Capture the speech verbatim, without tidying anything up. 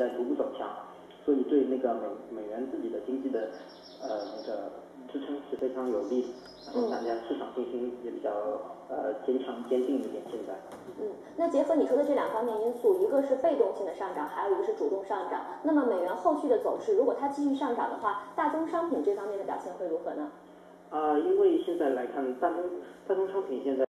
在逐步走强，所以对那个美美元自己的经济的呃那个支撑是非常有利的，然后大家市场信心也比较呃坚强坚定一点。现在， 嗯，那结合你说的这两方面因素，一个是被动性的上涨，还有一个是主动上涨。那么美元后续的走势，如果它继续上涨的话，大宗商品这方面的表现会如何呢？ 啊、呃，因为现在来看，大宗大宗商品现在。